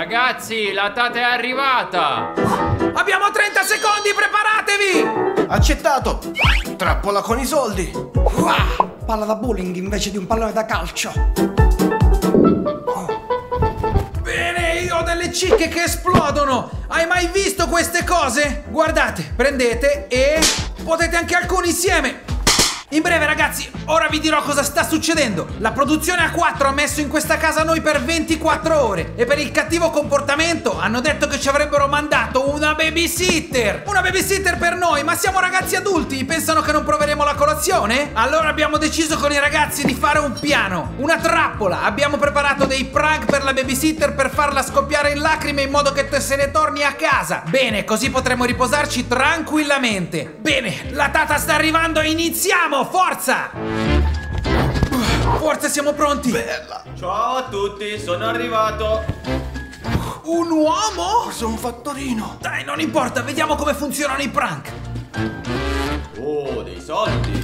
Ragazzi, la tata è arrivata! Abbiamo 30 secondi, preparatevi! Accettato! Trappola con i soldi! Palla da bowling invece di un pallone da calcio. Bene, io ho delle cicche che esplodono! Hai mai visto queste cose? Guardate, prendete e potete anche alcuni insieme! In breve ragazzi, ora vi dirò cosa sta succedendo. La produzione A4 ha messo in questa casa noi per 24 ore e per il cattivo comportamento hanno detto che ci avrebbero mandato una babysitter. Una babysitter per noi, ma siamo ragazzi adulti, pensano che non proveremo la colazione? Allora abbiamo deciso con i ragazzi di fare un piano, una trappola. Abbiamo preparato dei prank per la babysitter per farla scoppiare in lacrime in modo che te se ne torni a casa. Bene, così potremo riposarci tranquillamente. Bene, la tata sta arrivando e iniziamo! Forza! Forza, siamo pronti! Bella! Ciao a tutti, sono arrivato. Un uomo? Forse un fattorino! Dai, non importa, vediamo come funzionano i prank! Oh, dei soldi.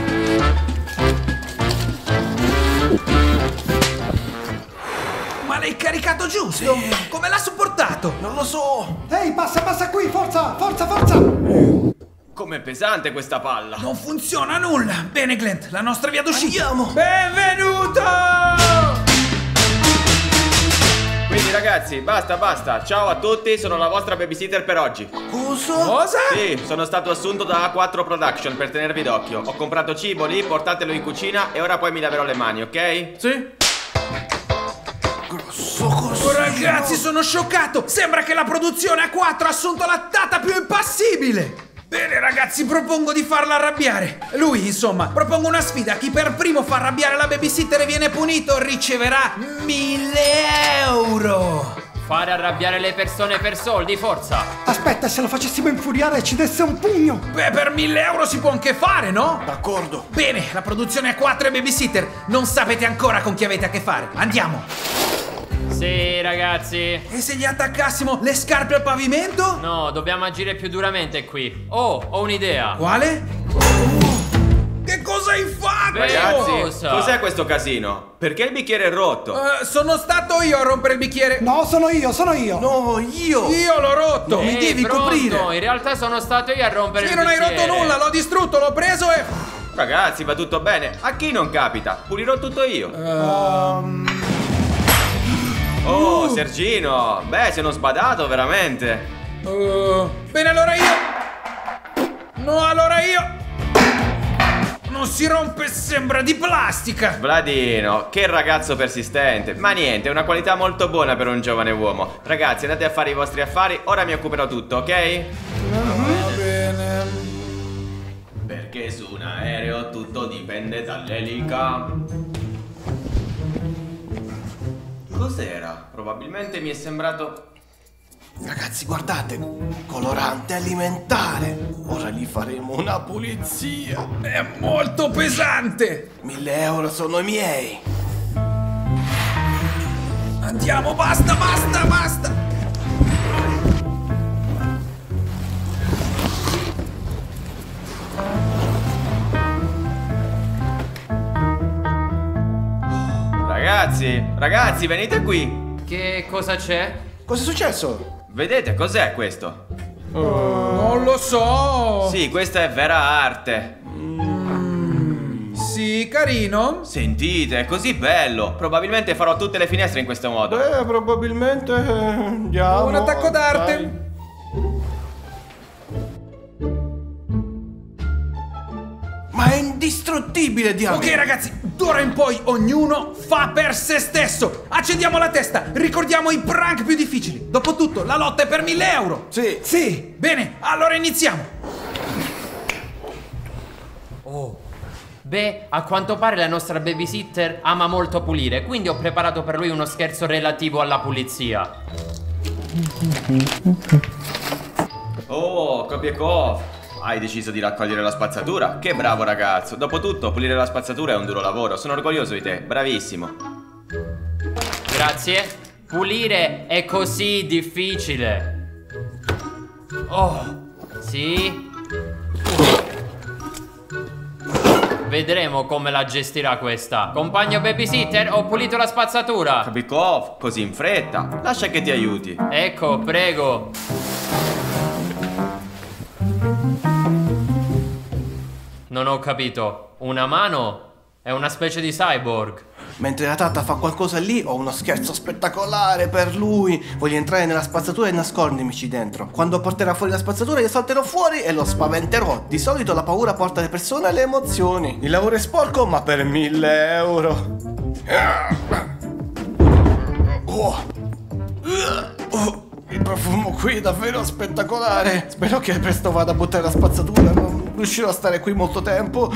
Ma l'hai caricato giusto? Sì. Come l'ha supportato? Non lo so! Ehi, passa qui, forza, forza, forza! Com'è pesante questa palla. Non funziona nulla! Bene, Glenn, la nostra via d'uscita! Andiamo! Benvenuto! Quindi ragazzi, basta. Ciao a tutti, sono la vostra babysitter per oggi. Cosa? Cosa? Sì, sono stato assunto da A4 Production per tenervi d'occhio. Ho comprato cibo lì, portatelo in cucina e ora poi mi laverò le mani, ok? Sì? Grosso così! Oh, ragazzi, sono scioccato! Sembra che la produzione A4 ha assunto la tata più impassibile! Bene ragazzi, propongo di farla arrabbiare. Lui, insomma, propongo una sfida. Chi per primo fa arrabbiare la babysitter e viene punito riceverà 1000 euro. Fare arrabbiare le persone per soldi, forza! Aspetta, se lo facessimo infuriare e ci desse un pugno! Beh, per 1000 euro si può anche fare, no? D'accordo! Bene, la produzione A4 e babysitter. Non sapete ancora con chi avete a che fare. Andiamo. Sì, ragazzi. E se gli attaccassimo le scarpe al pavimento? No, dobbiamo agire più duramente qui. Oh, ho un'idea. Quale? Che cosa hai fatto? Ragazzi, Cosa? cos'è questo casino? Perché il bicchiere è rotto? Sono stato io a rompere il bicchiere. No, sono io! No, io! Io l'ho rotto. Mi devi pronto, coprire. in realtà sono stato io a rompere Sì, il non hai bicchiere. rotto nulla, l'ho distrutto, l'ho preso e... Ragazzi, va tutto bene? A chi non capita? Pulirò tutto io. Oh, Sergino! Beh, sei uno sbadato, veramente. Bene, allora io... No, allora io... Non si rompe, sembra di plastica. Vladino, che ragazzo persistente. Ma niente, è una qualità molto buona per un giovane uomo. Ragazzi, andate a fare i vostri affari, ora mi occuperò tutto, ok? Va bene. Perché su un aereo tutto dipende dall'elica. Cos'era? Probabilmente mi è sembrato... Ragazzi, guardate! Colorante alimentare! Ora gli faremo una pulizia! È molto pesante. 1000 euro sono i miei! Andiamo, basta. Ragazzi, venite qui. Che cosa c'è? Cos'è successo? Vedete cos'è questo? Non lo so. Sì, questa è vera arte. Sì, carino. Sentite, è così bello. Probabilmente farò tutte le finestre in questo modo. Beh, probabilmente andiamo. Un attacco d'arte. Dai. Ma è indistruttibile, diavolo! Ok ragazzi, d'ora in poi ognuno fa per se stesso. Accendiamo la testa, ricordiamo i prank più difficili. Dopotutto la lotta è per 1000 euro. Sì! Sì. Bene, allora iniziamo. Oh. Beh, a quanto pare la nostra babysitter ama molto pulire, quindi ho preparato per lui uno scherzo relativo alla pulizia. Oh, Kopiekov, hai deciso di raccogliere la spazzatura? Che bravo ragazzo. Dopotutto, pulire la spazzatura è un duro lavoro. Sono orgoglioso di te, bravissimo. Grazie. Pulire è così difficile. Oh, sì. vedremo come la gestirà questa. Compagno babysitter, ho pulito la spazzatura. Kabikov, così in fretta. Lascia che ti aiuti. Ecco, prego. Non ho capito. Una mano è una specie di cyborg. Mentre la Tata fa qualcosa lì, ho uno scherzo spettacolare per lui. Voglio entrare nella spazzatura e nascondermici dentro. Quando porterà fuori la spazzatura io salterò fuori e lo spaventerò. Di solito la paura porta le persone alle emozioni. Il lavoro è sporco, ma per 1000 euro. Il profumo qui è davvero spettacolare. Spero che presto vada a buttare la spazzatura. Non riuscirò a stare qui molto tempo.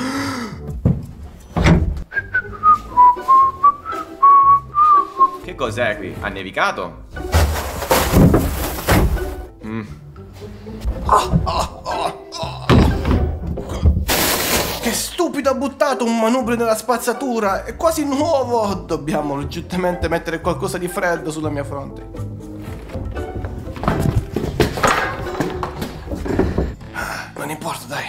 Che cos'è qui? Ha nevicato? Che stupido, ha buttato un manubrio nella spazzatura. È quasi nuovo. Dobbiamo urgentemente mettere qualcosa di freddo sulla mia fronte. Non importa, dai.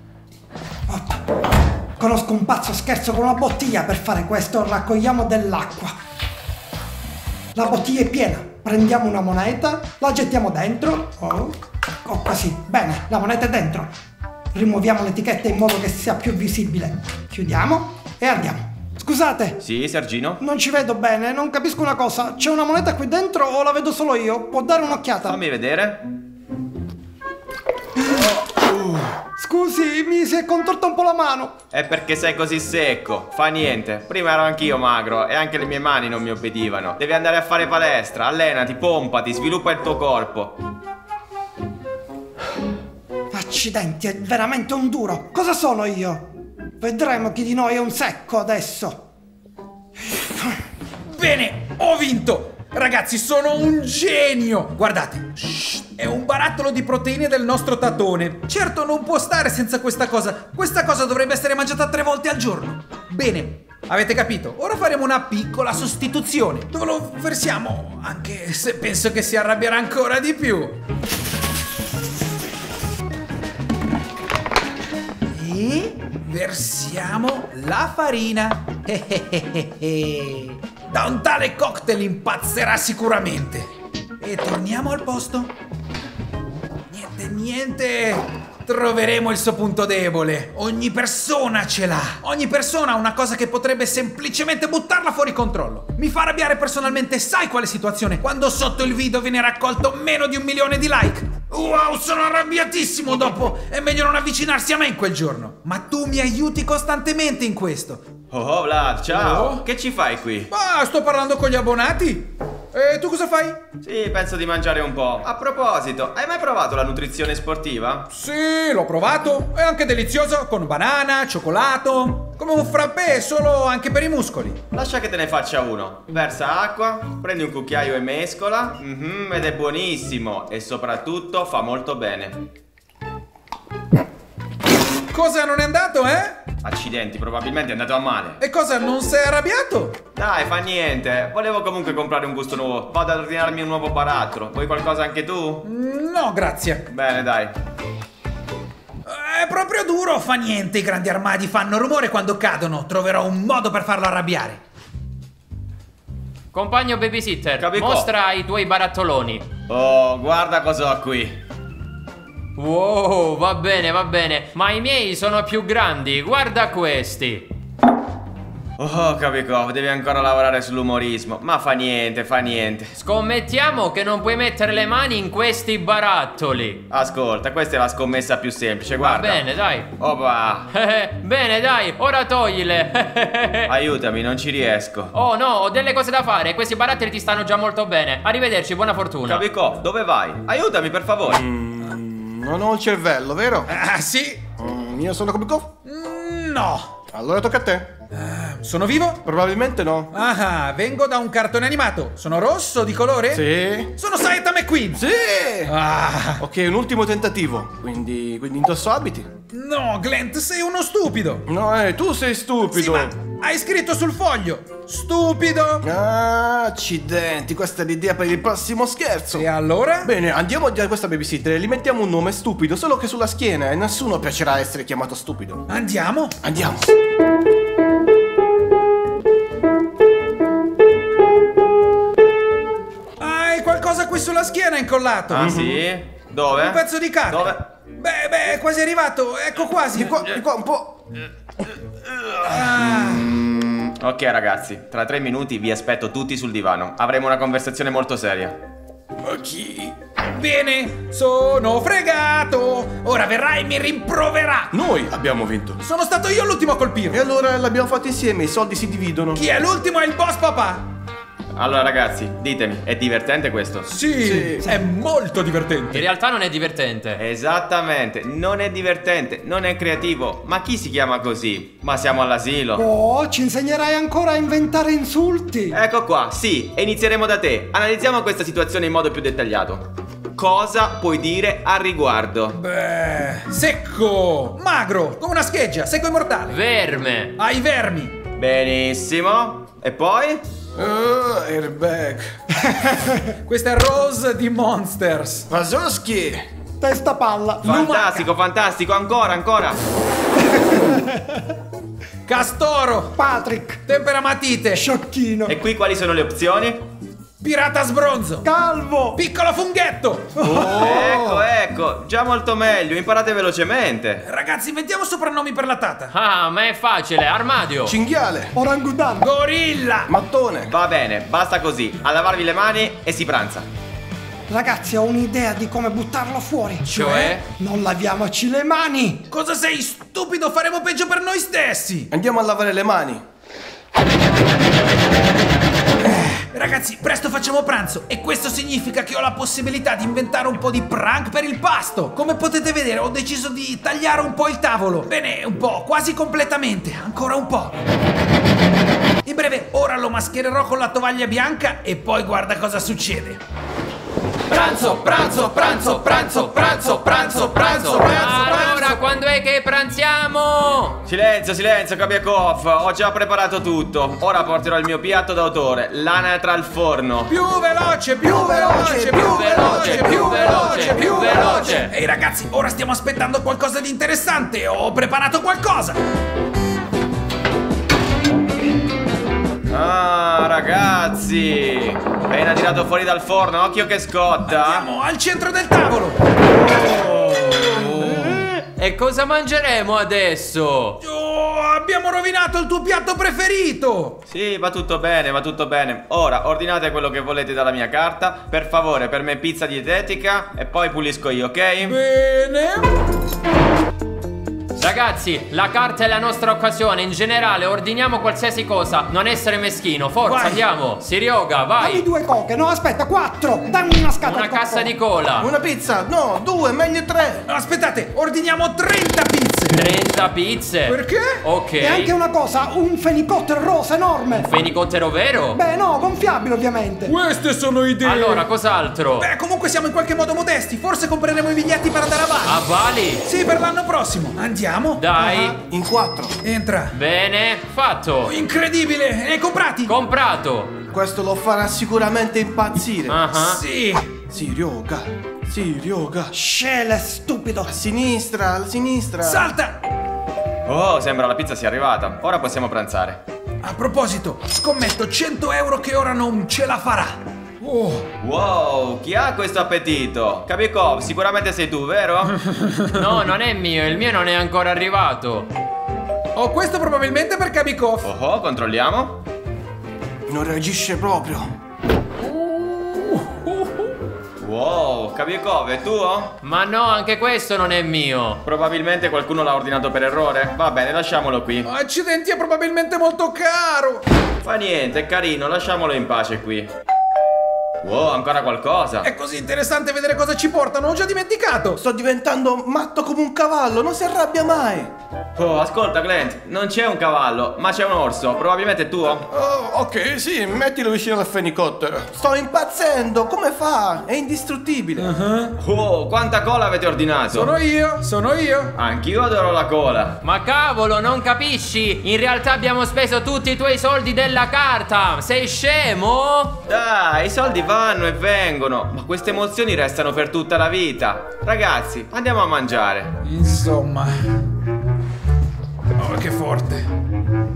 Conosco un pazzo scherzo con una bottiglia per fare questo. Raccogliamo dell'acqua. La bottiglia è piena. Prendiamo una moneta, la gettiamo dentro. Oh, così. Bene, la moneta è dentro. Rimuoviamo l'etichetta in modo che sia più visibile. Chiudiamo e andiamo. Scusate. Sì, Sergino? Non ci vedo bene, non capisco una cosa. C'è una moneta qui dentro o la vedo solo io? Può dare un'occhiata? Fammi vedere. Scusi, mi si è contorta un po' la mano. È perché sei così secco. Fa niente. Prima ero anch'io magro e anche le mie mani non mi obbedivano. Devi andare a fare palestra, allenati, pompati, sviluppa il tuo corpo. Accidenti, è veramente un duro. Cosa sono io? Vedremo chi di noi è un secco adesso. Bene, ho vinto! Ragazzi, sono un genio! Guardate, è un barattolo di proteine del nostro tatone. Certo, non può stare senza questa cosa. Questa cosa dovrebbe essere mangiata 3 volte al giorno. Bene, avete capito? Ora faremo una piccola sostituzione. Dove lo versiamo? Anche se penso che si arrabbierà ancora di più. E versiamo la farina. Da un tale cocktail impazzerà sicuramente. E torniamo al posto. Niente. Troveremo il suo punto debole. Ogni persona ce l'ha. Ogni persona ha una cosa che potrebbe semplicemente buttarla fuori controllo. Mi fa arrabbiare personalmente, sai quale situazione? Quando sotto il video viene raccolto meno di 1 milione di like. Wow, sono arrabbiatissimo dopo. È meglio non avvicinarsi a me in quel giorno. Ma tu mi aiuti costantemente in questo. Oh, Vlad, ciao. Oh. Che ci fai qui? Ah, sto parlando con gli abbonati. E tu cosa fai? Sì, penso di mangiare un po'. A proposito, hai mai provato la nutrizione sportiva? Sì, l'ho provato. È anche delizioso, con banana, cioccolato. Come un frappè, solo anche per i muscoli. Lascia che te ne faccia uno. Versa acqua, prendi un cucchiaio e mescola. Ed è buonissimo. E soprattutto fa molto bene. Cosa, non è andato, eh? Accidenti, probabilmente è andato a male. E cosa, non sei arrabbiato? Dai, fa niente. Volevo comunque comprare un gusto nuovo. Vado ad ordinarmi un nuovo barattolo. Vuoi qualcosa anche tu? No, grazie. Bene, dai. È proprio duro, fa niente. I grandi armadi fanno rumore quando cadono. Troverò un modo per farlo arrabbiare. Compagno babysitter, Kabikov. mostra i tuoi barattoloni. Oh, guarda cosa ho qui. Wow, va bene, ma i miei sono più grandi, guarda questi. Oh, Kabikov, devi ancora lavorare sull'umorismo. Ma fa niente, fa niente. Scommettiamo che non puoi mettere le mani in questi barattoli. Ascolta, questa è la scommessa più semplice, guarda. Va bene, dai. Opa. Bene, dai, ora toglile. Aiutami, non ci riesco. Oh no, ho delle cose da fare. Questi barattoli ti stanno già molto bene. Arrivederci, buona fortuna. Kabikov, dove vai? Aiutami, per favore. Non ho il cervello, vero? Ah, sì? Io sono Kabikov? No. Allora tocca a te. Sono vivo? Probabilmente no. Ah, vengo da un cartone animato. Sono rosso di colore? Sì. Sono Saitama McQueen. Sì. Ah. Ok, un ultimo tentativo. Quindi indosso abiti? No, Glenn, sei uno stupido. No, tu sei stupido. Sì, ma hai scritto sul foglio. Stupido. Ah, accidenti, questa è l'idea per il prossimo scherzo. E allora? Bene, andiamo da questa babysitter e gli mettiamo un nome stupido, solo che sulla schiena, e nessuno piacerà essere chiamato stupido. Andiamo? Andiamo. qui sulla schiena è incollato. Ah sì? Dove? Un pezzo di carta. Dove? Beh, è quasi arrivato. Ecco quasi. Di qua un po'. Ok ragazzi, tra 3 minuti vi aspetto tutti sul divano. Avremo una conversazione molto seria. Ok. Bene, sono fregato. Ora verrà e mi rimproverà. Noi abbiamo vinto. Sono stato io l'ultimo a E colpirlo. allora l'abbiamo fatto insieme, i soldi si dividono. Chi è l'ultimo è il boss papà. Allora ragazzi, ditemi, è divertente questo? Sì, è molto divertente. In realtà non è divertente. Esattamente, non è divertente, non è creativo. Ma chi si chiama così? Ma siamo all'asilo. Oh, ci insegnerai ancora a inventare insulti. Ecco qua, sì, e inizieremo da te. Analizziamo questa situazione in modo più dettagliato. Cosa puoi dire al riguardo? Beh, secco, magro, come una scheggia, secco e mortale. Verme. Ai vermi. Benissimo. E poi? Airbag. Questa è Rose di Monsters. Wazowski. Testa palla. Fantastico, fantastico, ancora. Castoro. Patrick. Temperamatite. Sciocchino. E qui quali sono le opzioni? Pirata sbronzo. Calvo. Piccolo funghetto. Ecco, già molto meglio, imparate velocemente. Ragazzi, inventiamo soprannomi per la tata. Ah, ma è facile. Armadio. Cinghiale. Orangutan. Gorilla. Mattone. Va bene, basta così. A lavarvi le mani e si pranza. Ragazzi, ho un'idea di come buttarlo fuori. Cioè? Non laviamoci le mani. Cosa sei stupido? Faremo peggio per noi stessi. Andiamo a lavare le mani. Ragazzi, presto facciamo pranzo e questo significa che ho la possibilità di inventare un po' di prank per il pasto. Come potete vedere, ho deciso di tagliare un po' il tavolo. Bene, un po', quasi completamente, ancora un po'. In breve, ora lo maschererò con la tovaglia bianca e poi guarda cosa succede. Pranzo. Allora, quando è che pranziamo? Silenzio, Kabiakov. Ho già preparato tutto. Ora porterò il mio piatto d'autore, l'anatra al forno. Più veloce. Ehi ragazzi, ora stiamo aspettando qualcosa di interessante. Ho preparato qualcosa. Ah, ragazzi, appena tirato fuori dal forno, occhio che scotta. Andiamo al centro del tavolo. E cosa mangeremo adesso? Oh, abbiamo rovinato il tuo piatto preferito. Sì, va tutto bene. Ora ordinate quello che volete dalla mia carta. Per favore, per me pizza dietetica e poi pulisco io, ok? Bene. Ragazzi, la carta è la nostra occasione. In generale, ordiniamo qualsiasi cosa. Non essere meschino. Forza, Vai. andiamo. Sirioga, vai. Dammi 2 coche. No, aspetta, 4. Dammi una scatola. Una cassa di cola. Una pizza. No, 2, meglio 3. Aspettate, ordiniamo 30 pizze. 30 pizze. Perché? Ok. E anche una cosa, un fenicottero rosa enorme. Fenicottero vero? Beh, no, gonfiabile ovviamente. Queste sono idee. Allora, cos'altro? Beh, comunque siamo in qualche modo modesti. Forse compreremo i biglietti per andare a Bali. A Bali? Sì, per l'anno prossimo. Andiamo? Dai. In 4. Entra. Bene, fatto. Incredibile. Ne hai comprati? Comprato. Questo lo farà sicuramente impazzire. Ah. Sì. Sirioga. Scele, stupido. A sinistra. Salta. Oh, sembra la pizza sia arrivata. Ora possiamo pranzare. A proposito, scommetto 100 euro che ora non ce la farà. Oh, Wow, chi ha questo appetito? Kabiakov, sicuramente sei tu, vero? No, non è mio, il mio non è ancora arrivato. ho questo probabilmente per Kabikov. Oh, controlliamo. Non reagisce proprio. Wow, Kabiakov, è tuo? Ma no, anche questo non è mio. Probabilmente qualcuno l'ha ordinato per errore. Va bene, lasciamolo qui. Accidenti, è probabilmente molto caro. Fa niente, è carino, lasciamolo in pace qui. Wow, ancora qualcosa. È così interessante vedere cosa ci portano, ho già dimenticato. Sto diventando matto come un cavallo, non si arrabbia mai. Oh, ascolta Clint, non c'è un cavallo, ma c'è un orso. Probabilmente è tuo. Oh, ok, sì, mettilo vicino al fenicottero. Sto impazzendo, come fa? È indistruttibile. Oh, quanta cola avete ordinato? Sono io. Anch'io adoro la cola. Ma cavolo, non capisci? In realtà abbiamo speso tutti i tuoi soldi della carta. Sei scemo? Dai, i soldi vanno e vengono, ma queste emozioni restano per tutta la vita. Ragazzi, andiamo a mangiare. Insomma. Oh, che forte.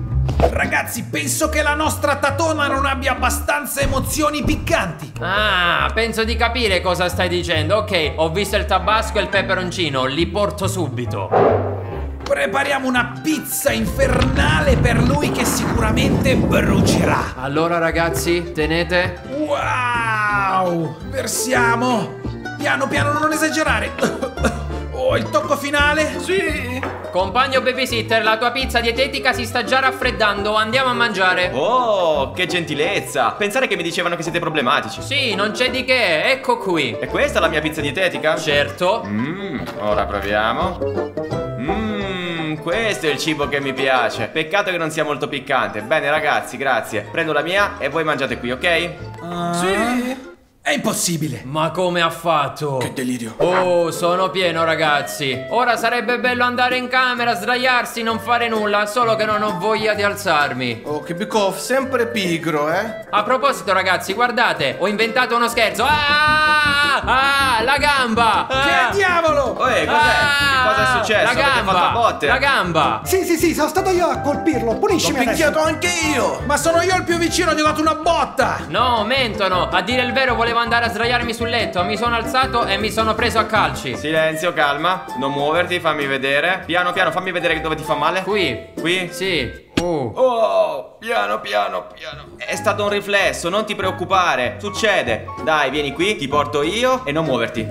Ragazzi, penso che la nostra tatona non abbia abbastanza emozioni piccanti. Ah, penso di capire cosa stai dicendo. Ok, ho visto il tabasco e il peperoncino, li porto subito. Prepariamo una pizza infernale per lui che sicuramente brucerà. Allora ragazzi, tenete. Wow! Versiamo. Piano piano, non esagerare. Oh, il tocco finale? Sì. Compagno babysitter, la tua pizza dietetica si sta già raffreddando, andiamo a mangiare. Oh, che gentilezza. Pensare che mi dicevano che siete problematici. Sì, non c'è di che, ecco qui. E questa è la mia pizza dietetica? Certo. Ora proviamo. Questo è il cibo che mi piace. Peccato che non sia molto piccante. Bene ragazzi, grazie. Prendo la mia e voi mangiate qui, ok? Sì. È impossibile. Ma come ha fatto? Che delirio. Oh, sono pieno ragazzi. Ora sarebbe bello andare in camera, sdraiarsi, non fare nulla, solo che non ho voglia di alzarmi. Oh, Kabikov, sempre pigro, eh? A proposito ragazzi, guardate, ho inventato uno scherzo. La gamba! Che diavolo! Cos'è? Cosa è successo? La Avete fatto a gamba! botte? La gamba! Sì, sono stato io a colpirlo. L'ho Puniscimi adesso. picchiato anche io! Ma sono io il più vicino, gli ho dato una botta! No, mentono! A dire il vero volevo andare a sdraiarmi sul letto, mi sono alzato e mi sono preso a calci. Silenzio, calma. Non muoverti, fammi vedere. Piano piano, fammi vedere dove ti fa male. Qui? Qui? Sì. Oh, piano. È stato un riflesso, non ti preoccupare. Succede. Dai, vieni qui, ti porto io e non muoverti.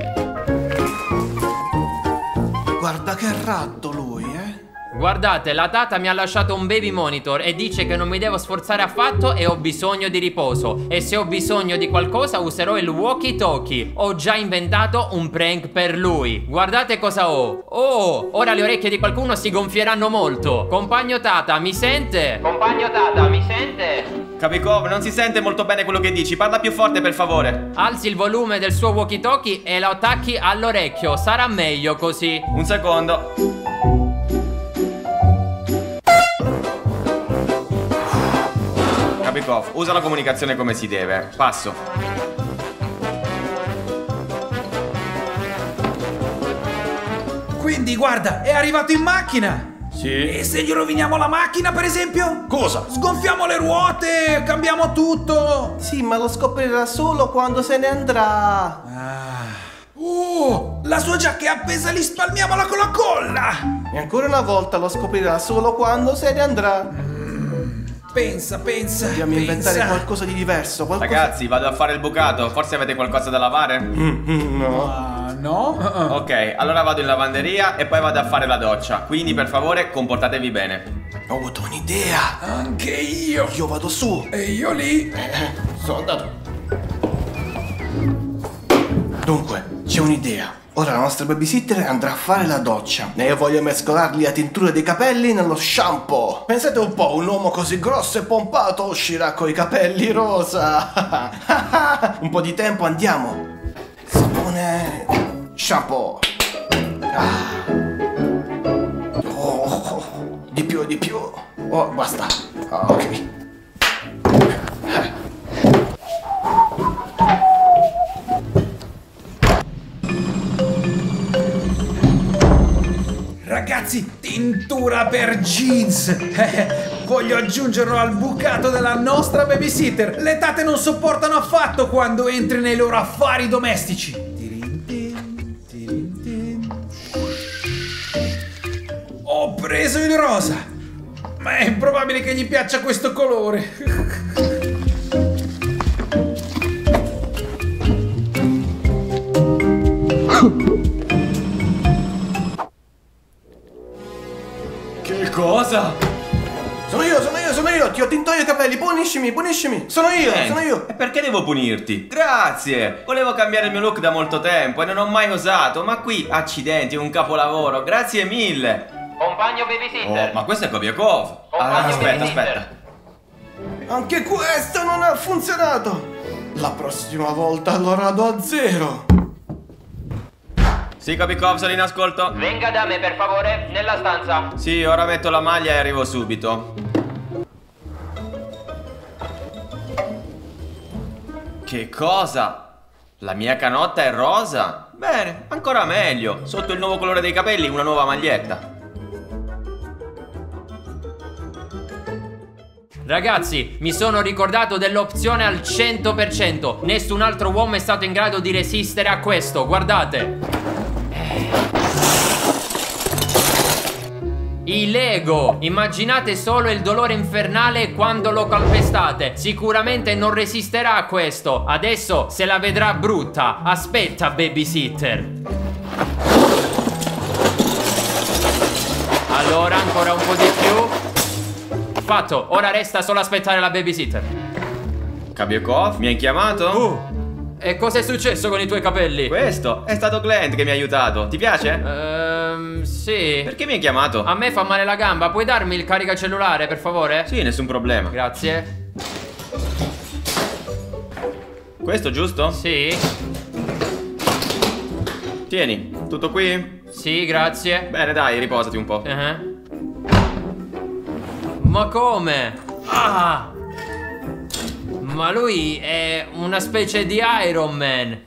Guarda che ratto lui, eh? Guardate, la tata mi ha lasciato un baby monitor e dice che non mi devo sforzare affatto e ho bisogno di riposo. E se ho bisogno di qualcosa userò il walkie talkie. Ho già inventato un prank per lui. Guardate cosa ho. Oh, ora le orecchie di qualcuno si gonfieranno molto. Compagno tata, mi sente? Compagno tata, mi sente? Kabikov, non si sente molto bene quello che dici. Parla più forte, per favore. Alzi il volume del suo walkie talkie e lo attacchi all'orecchio. Sarà meglio così. Un secondo. Kabikov, usa la comunicazione come si deve. Passo. Quindi guarda, è arrivato in macchina! Sì. E se gli roviniamo la macchina, per esempio? Cosa? Sgonfiamo le ruote, cambiamo tutto! Sì, ma lo scoprirà solo quando se ne andrà. Oh, la sua giacca è appesa, li spalmiamola con la colla! E ancora una volta lo scoprirà solo quando se ne andrà. Pensa. Dobbiamo inventare qualcosa di diverso. Ragazzi, vado a fare il bucato. Forse avete qualcosa da lavare? No. No? Ok, allora vado in lavanderia e poi vado a fare la doccia. Quindi per favore comportatevi bene. Ho avuto un'idea. Anche io! Io vado su. E io lì! Sono andato. Dunque, c'è un'idea. Ora la nostra babysitter andrà a fare la doccia e io voglio mescolargli la tintura dei capelli nello shampoo. Pensate un po', un uomo così grosso e pompato uscirà coi capelli rosa. Un po' di tempo, andiamo. Sapone, shampoo. Oh, di più. Oh, basta. Ok. Ragazzi, tintura per jeans! Voglio aggiungerlo al bucato della nostra babysitter! Le tate non sopportano affatto quando entri nei loro affari domestici! Ho preso il rosa! Ma è improbabile che gli piaccia questo colore! Che cosa? Sono io, ti ho tinto io i capelli, puniscimi, sono io. E perché devo punirti? Grazie! Volevo cambiare il mio look da molto tempo e non ho mai osato, ma qui, accidenti, un capolavoro, grazie mille! Compagno babysitter. Oh, ma questo è Kobiakov! Aspetta. Anche questo non ha funzionato. La prossima volta lo rado a zero. Sì, Kobiakov, sono in ascolto. Venga da me per favore, nella stanza. Sì, ora metto la maglia e arrivo subito. Che cosa? La mia canotta è rosa? Bene, ancora meglio. Sotto il nuovo colore dei capelli una nuova maglietta. Ragazzi, mi sono ricordato dell'opzione al 100%. Nessun altro uomo è stato in grado di resistere a questo, guardate. I Lego, immaginate solo il dolore infernale quando lo calpestate. Sicuramente non resisterà a questo. Adesso se la vedrà brutta. Aspetta, babysitter. Allora, ancora un po' di più. Fatto, ora resta solo aspettare la babysitter. Kabiokov, mi hai chiamato? E cosa è successo con i tuoi capelli? Questo è stato Glenn che mi ha aiutato. Ti piace? Sì. Perché mi hai chiamato? A me fa male la gamba, puoi darmi il caricacellulare, per favore? Sì, nessun problema. Grazie. Questo giusto? Sì. Tieni, tutto qui? Sì, grazie. Bene, dai, riposati un po'. Ma come? Ah! Ma lui è una specie di Iron Man.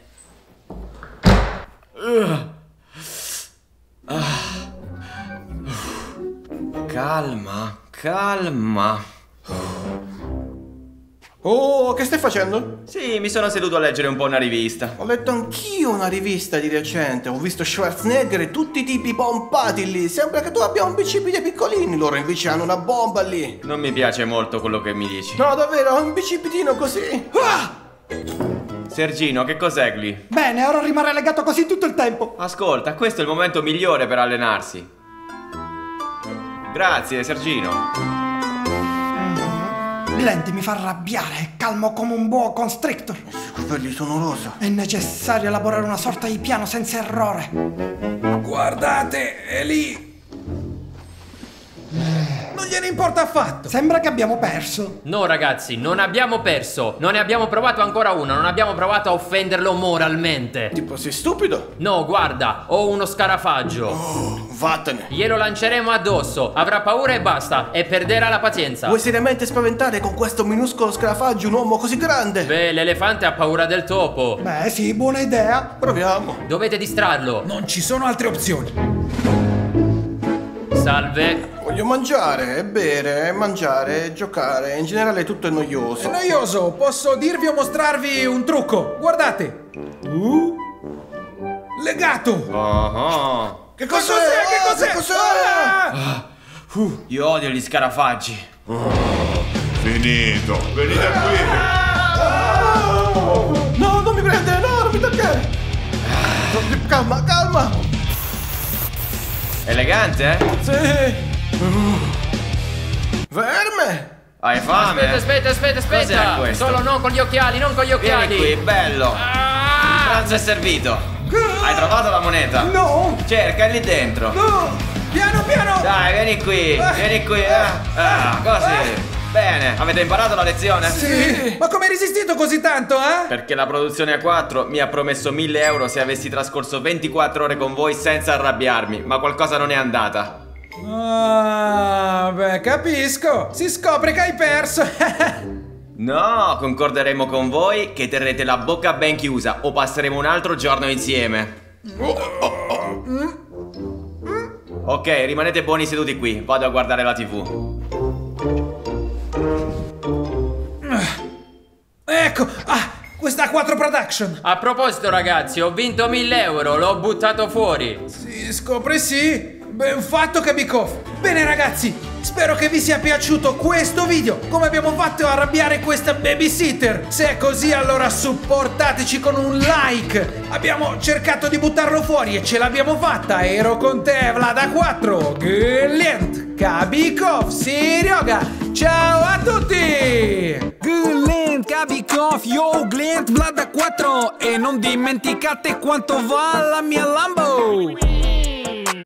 Calma, calma. Oh, che stai facendo? Sì, mi sono seduto a leggere un po' una rivista. Ho letto anch'io una rivista di recente. Ho visto Schwarzenegger e tutti i tipi pompati lì. Sembra che tu abbia un bicipite piccolini. Loro invece hanno una bomba lì. Non mi piace molto quello che mi dici. No, davvero, ho un bicipitino così. Sergino, che cos'è lì? Bene, ora rimarrà legato così tutto il tempo. Ascolta, questo è il momento migliore per allenarsi. Grazie, Sergino. Glenn mi fa arrabbiare, è calmo come un boa constrictor. I suoi capelli sono rosa. È necessario elaborare una sorta di piano senza errore. Guardate, è lì. Non gliene importa affatto. Sembra che abbiamo perso. No ragazzi, non abbiamo perso. Non ne abbiamo provato ancora una. Non abbiamo provato a offenderlo moralmente. Tipo, sei stupido? No, guarda, ho uno scarafaggio. Oh, vattene. Glielo lanceremo addosso. Avrà paura e basta. E perderà la pazienza. Vuoi seriamente spaventare con questo minuscolo scarafaggio un uomo così grande? Beh, l'elefante ha paura del topo. Beh, sì, buona idea. Proviamo. Dovete distrarlo. Non ci sono altre opzioni. Salve. Voglio mangiare, e bere, e mangiare, e giocare. In generale tutto è noioso. È noioso, posso dirvi o mostrarvi un trucco. Guardate. Legato. Oh. Che Cos'è? cos'è? Che cos'è? Ah! Io odio gli scarafaggi. Finito, venite qui. No, non mi prendere, no, non mi toccare. Calma, calma. Elegante, eh? Sì. Verme. Hai fame? Aspetta. Cos'è questo? Solo non con gli occhiali, non con gli occhiali. Vieni qui, bello. Il pranzo è servito. Hai trovato la moneta? No. Cerca, è lì dentro. No! Piano, piano! Dai, vieni qui, vieni qui. Così. Bene, avete imparato la lezione? Sì! Ma come hai resistito così tanto, eh? Perché la produzione A4 mi ha promesso 1.000 euro se avessi trascorso 24 ore con voi senza arrabbiarmi, ma qualcosa non è andata. Ah, beh, capisco. Si scopre che hai perso. No, concorderemo con voi che terrete la bocca ben chiusa o passeremo un altro giorno insieme. Ok, rimanete buoni seduti qui, vado a guardare la TV. Ecco, questa A4 Production. A proposito ragazzi, ho vinto 1.000 euro, l'ho buttato fuori. Si scopre sì. Ben fatto, Kabikov. Bene ragazzi, spero che vi sia piaciuto questo video. Come abbiamo fatto a arrabbiare questa babysitter? Se è così, allora supportateci con un like. Abbiamo cercato di buttarlo fuori e ce l'abbiamo fatta. Ero con te, Vlad A4, Glent, Kabikov, Serioga. Ciao a tutti! Glent, Kabikov, yo, Glent, Vlad A4. E non dimenticate quanto va la mia Lambo.